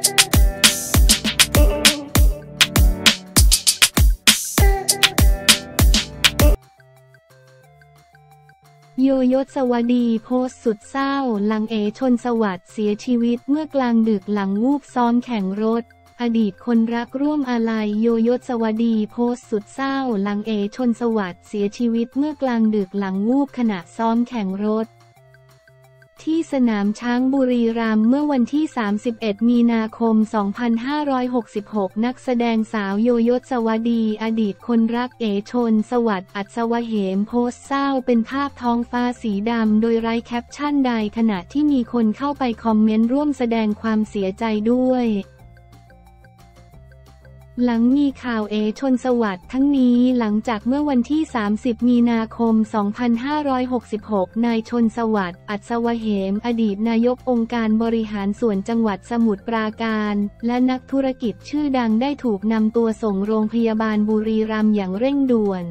โยยศวดีโพสต์สุดเศร้าหลังชนสวัสดิ์เสียชีวิตเมื่อกลางดึกหลังวูบซ้อมแข่งรถอดีตคนรักร่วมอาลัยโยยศวดีโพสต์สุดเศร้าหลังชนสวัสดิ์เสียชีวิตเมื่อกลางดึกหลังวูบขณะซ้อมแข่งรถที่สนามช้างบุรีรัมย์เมื่อวันที่31มีนาคม2566นักแสดงสาวโยยศวดีอดีตคนรักชนสวัสดิ์อัศวเหมโพสต์เศร้าเป็นภาพท้องฟ้าสีดำโดยไร้แคปชั่นใดขณะที่มีคนเข้าไปคอมเมนต์ร่วมแสดงความเสียใจด้วยหลังมีข่าวชนสวัสดิ์ทั้งนี้หลังจากเมื่อวันที่30มีนาคม2566นายชนสวัสดิ์อัศวเหมอดีตนายกองค์การบริหารส่วนจังหวัดสมุทรปราการและนักธุรกิจชื่อดังได้ถูกนำตัวส่งโรงพยาบาลบุรีรัมย์อย่างเร่งด่วน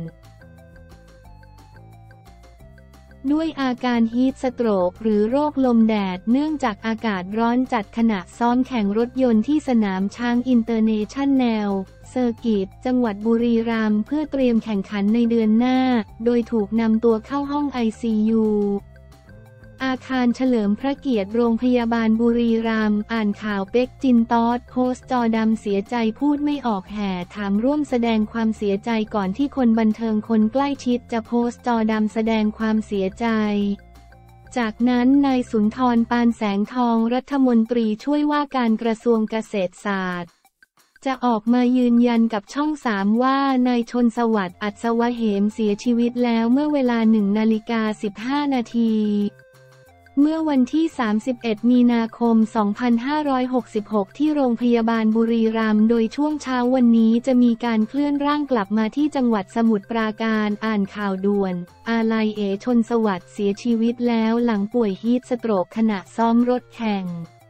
ด้วยอาการฮีทสโตรกหรือโรคลมแดดเนื่องจากอากาศร้อนจัดขณะซ้อมแข่งรถยนต์ที่สนามช้างอินเตอร์เนชั่นแนลเซอร์กิตจังหวัดบุรีรัมย์เพื่อเตรียมแข่งขันในเดือนหน้าโดยถูกนำตัวเข้าห้อง ICU อาคารเฉลิมพระเกียรติโรงพยาบาลบุรีรัมย์อ่านข่าวเป็กจินตอสโพสต์จอดำเสียใจพูดไม่ออกแห่ถามร่วมแสดงความเสียใจก่อนที่คนบันเทิงคนใกล้ชิดจะโพสต์จอดำแสดงความเสียใจจากนั้นนายสุนทรปานแสงทองรัฐมนตรีช่วยว่าการกระทรวงเกษตรศาสตร์จะออกมายืนยันกับช่อง3ว่านายชนสวัสดิ์อัศวเหมเสียชีวิตแล้วเมื่อเวลา 1:15 นาทีเมื่อวันที่31มีนาคม2566ที่โรงพยาบาลบุรีรัมย์โดยช่วงเช้าวันนี้จะมีการเคลื่อนร่างกลับมาที่จังหวัดสมุทรปราการอ่านข่าวด่วนอาลัยชนสวัสดิ์เสียชีวิตแล้วหลังป่วยฮีทสโตรกขณะซ้อมรถแข่ง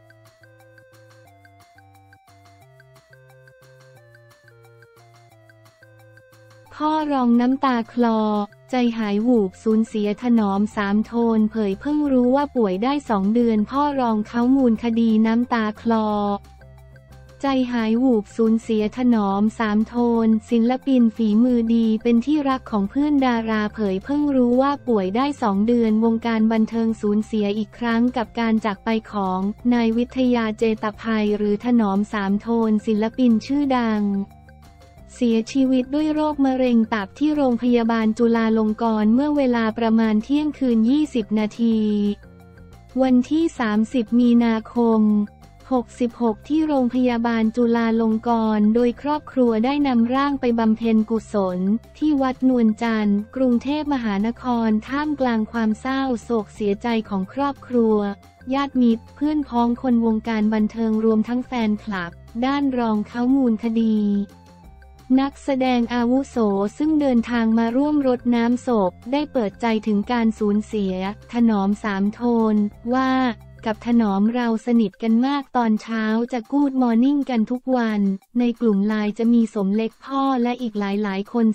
พ่อรองน้ำตาคลอใจหายหูบสูญเสียถนอม3โทนเผยเพิ่งรู้ว่าป่วยได้2เดือนพ่อรองเขามูลคดีน้ำตาคลอใจหายหูบสูญเสียถนอม3โทนศิลปินฝีมือดีเป็นที่รักของเพื่อนดาราเผยเพิ่งรู้ว่าป่วยได้2เดือนวงการบันเทิงสูญเสียอีกครั้งกับการจากไปของนายวิทยาเจตภัยหรือถนอม3โทนศิลปินชื่อดังเสียชีวิตด้วยโรคมะเร็งตับที่โรงพยาบาลจุฬาลงกรณ์เมื่อเวลาประมาณเที่ยงคืน20นาทีวันที่30มีนาคม66ที่โรงพยาบาลจุฬาลงกรณ์โดยครอบครัวได้นำร่างไปบำเพ็ญกุศลที่วัดนวลจันทร์กรุงเทพมหานครท่ามกลางความเศร้าโศกเสียใจของครอบครัวญาติมิตรเพื่อนพ้องคนวงการบันเทิงรวมทั้งแฟนคลับด้านรองเขามูลคดีนักแสดงอาวุโสซึ่งเดินทางมาร่วมรดน้ำศพได้เปิดใจถึงการสูญเสียถนอม3โทนว่ากับถนอมเราสนิทกันมากตอนเช้าจะกู๊ดมอร์นิ่งกันทุกวันในกลุ่มไลน์จะมีสมเล็กพ่อและอีกหลายคน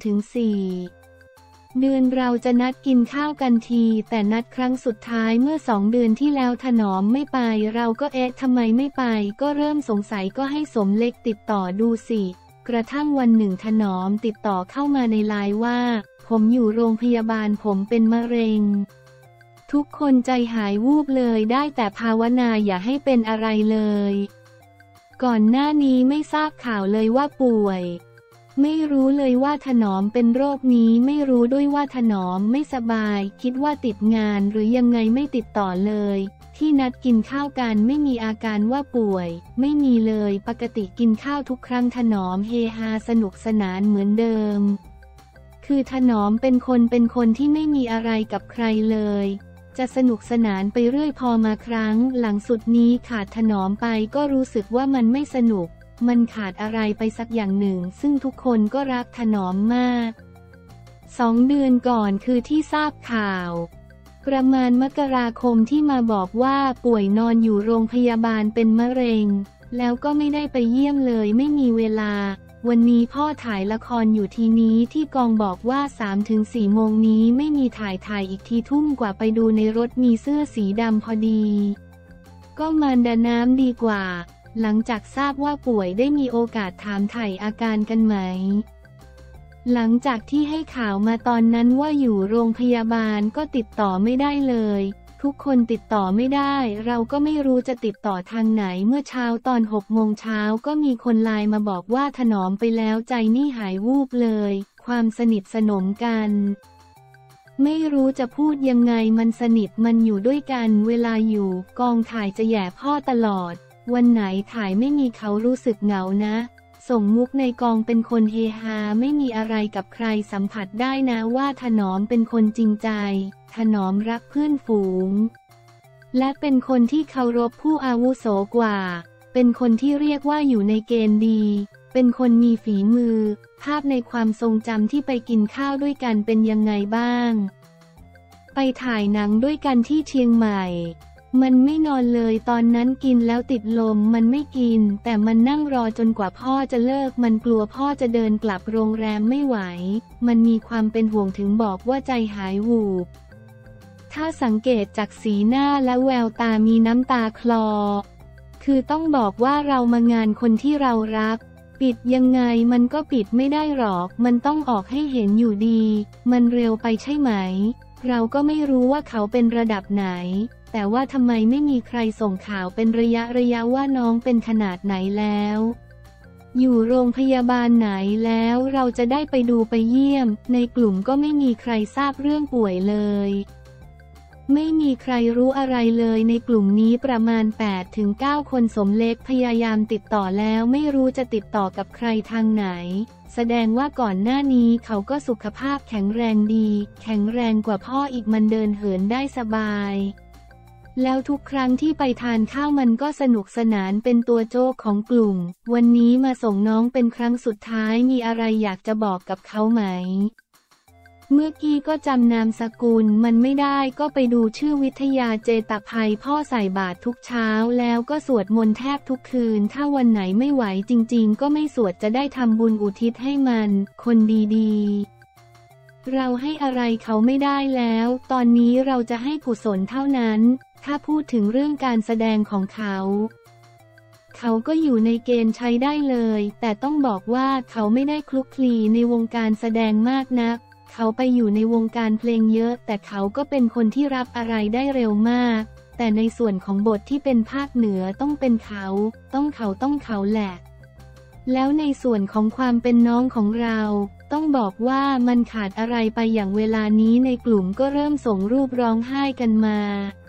3-4 เดือนเราจะนัดกินข้าวกันทีแต่นัดครั้งสุดท้ายเมื่อ2เดือนที่แล้วถนอมไม่ไปเราก็ทำไมไม่ไปก็เริ่มสงสัยก็ให้สมเล็กติดต่อดูสิกระทั่งวันหนึ่งถนอมติดต่อเข้ามาในไลน์ว่าผมอยู่โรงพยาบาลผมเป็นมะเร็งทุกคนใจหายวูบเลยได้แต่ภาวนาอย่าให้เป็นอะไรเลยก่อนหน้านี้ไม่ทราบข่าวเลยว่าป่วยไม่รู้เลยว่าถนอมเป็นโรคนี้ไม่รู้ด้วยว่าถนอมไม่สบายคิดว่าติดงานหรือยังไงไม่ติดต่อเลยที่นัดกินข้าวกันไม่มีอาการว่าป่วยไม่มีเลยปกติกินข้าวทุกครั้งถนอมเฮฮาสนุกสนานเหมือนเดิมคือถนอมเป็นคนที่ไม่มีอะไรกับใครเลยจะสนุกสนานไปเรื่อยพอมาครั้งหลังสุดนี้ขาดถนอมไปก็รู้สึกว่ามันไม่สนุกมันขาดอะไรไปสักอย่างหนึ่งซึ่งทุกคนก็รักถนอมมาก2 เดือนก่อนคือที่ทราบข่าวประมาณมกราคมที่มาบอกว่าป่วยนอนอยู่โรงพยาบาลเป็นมะเร็งแล้วก็ไม่ได้ไปเยี่ยมเลยไม่มีเวลาวันนี้พ่อถ่ายละครอยู่ทีนี้ที่กองบอกว่า 3-4 โมงนี้ไม่มีถ่ายอีกทีทุ่มกว่าไปดูในรถมีเสื้อสีดำพอดีก็มารดาน้ำดีกว่าหลังจากทราบว่าป่วยได้มีโอกาสถามไถ่อาการกันไหมหลังจากที่ให้ข่าวมาตอนนั้นว่าอยู่โรงพยาบาลก็ติดต่อไม่ได้เลยทุกคนติดต่อไม่ได้เราก็ไม่รู้จะติดต่อทางไหนเมื่อเช้าตอน6 โมงเช้าก็มีคนไลน์มาบอกว่าถนอมไปแล้วใจนี่หายวูบเลยความสนิทสนมกันไม่รู้จะพูดยังไงมันสนิทมันอยู่ด้วยกันเวลาอยู่กองถ่ายจะแย่พ่อตลอดวันไหนถ่ายไม่มีเขารู้สึกเหงานะส่งมุกในกองเป็นคนเฮฮาไม่มีอะไรกับใครสัมผัสได้นะว่าถนอมเป็นคนจริงใจถนอมรักเพื่อนฝูงและเป็นคนที่เคารพผู้อาวุโสกว่าเป็นคนที่เรียกว่าอยู่ในเกณฑ์ดีเป็นคนมีฝีมือภาพในความทรงจำที่ไปกินข้าวด้วยกันเป็นยังไงบ้างไปถ่ายหนังด้วยกันที่เชียงใหม่มันไม่นอนเลยตอนนั้นกินแล้วติดลมมันไม่กินแต่มันนั่งรอจนกว่าพ่อจะเลิกมันกลัวพ่อจะเดินกลับโรงแรมไม่ไหวมันมีความเป็นห่วงถึงบอกว่าใจหายวูบถ้าสังเกตจากสีหน้าและแววตามีน้ำตาคลอคือต้องบอกว่าเรามางานคนที่เรารักปิดยังไงมันก็ปิดไม่ได้หรอกมันต้องออกให้เห็นอยู่ดีมันเร็วไปใช่ไหมเราก็ไม่รู้ว่าเขาเป็นระดับไหนแต่ว่าทำไมไม่มีใครส่งข่าวเป็นระยะว่าน้องเป็นขนาดไหนแล้วอยู่โรงพยาบาลไหนแล้วเราจะได้ไปดูไปเยี่ยมในกลุ่มก็ไม่มีใครทราบเรื่องป่วยเลยไม่มีใครรู้อะไรเลยในกลุ่มนี้ประมาณ 8-9 คนสมเล็กพยายามติดต่อแล้วไม่รู้จะติดต่อกับใครทางไหนแสดงว่าก่อนหน้านี้เขาก็สุขภาพแข็งแรงดีแข็งแรงกว่าพ่ออีกมันเดินเหินได้สบายแล้วทุกครั้งที่ไปทานข้าวมันก็สนุกสนานเป็นตัวโจ๊กของกลุ่มวันนี้มาส่งน้องเป็นครั้งสุดท้ายมีอะไรอยากจะบอกกับเขาไหมเมื่อกี้ก็จำนามสกุลมันไม่ได้ก็ไปดูชื่อวิทยาเจตภัยพ่อใส่บาตรทุกเช้าแล้วก็สวดมนต์แทบทุกคืนถ้าวันไหนไม่ไหวจริงๆก็ไม่สวดจะได้ทำบุญอุทิศให้มันคนดีๆเราให้อะไรเขาไม่ได้แล้วตอนนี้เราจะให้กุศลเท่านั้นถ้าพูดถึงเรื่องการแสดงของเขาก็อยู่ในเกณฑ์ใช้ได้เลยแต่ต้องบอกว่าเขาไม่ได้คลุกคลีในวงการแสดงมากนักเขาไปอยู่ในวงการเพลงเยอะแต่เขาก็เป็นคนที่รับอะไรได้เร็วมากแต่ในส่วนของบทที่เป็นภาคเหนือต้องเป็นเขาต้องเขาแหละแล้วในส่วนของความเป็นน้องของเราต้องบอกว่ามันขาดอะไรไปอย่างเวลานี้ในกลุ่มก็เริ่มส่งรูปร้องไห้กันมา